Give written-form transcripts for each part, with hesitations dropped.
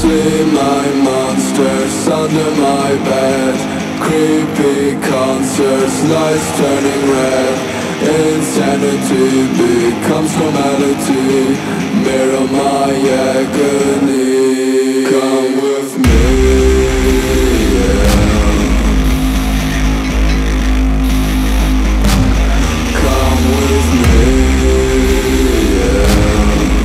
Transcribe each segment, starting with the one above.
See my monsters under my bed. Creepy concerts, lights turning red. Insanity becomes normality. Mirror my agony. Come with me, yeah. Come with me, yeah.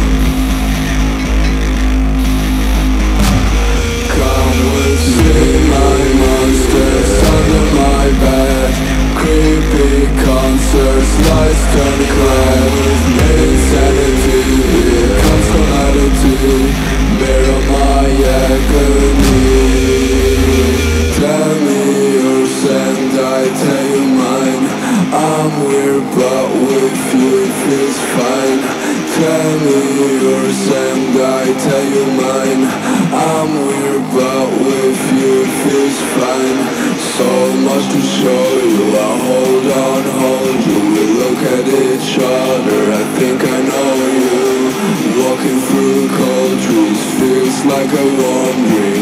Come with me, my monsters under my bed. Creepy concerts, lights turning red. Insanity becomes normality. Mirror my agony. Tell me yours and I tell you mine. I'm weird but with you it feels fine. Tell me yours and I tell you mine. I'm weird but with you it feels fine. So much to show you, I hold you. We look at each other, I think I know you. Walking through cold trees feels like a warm breeze.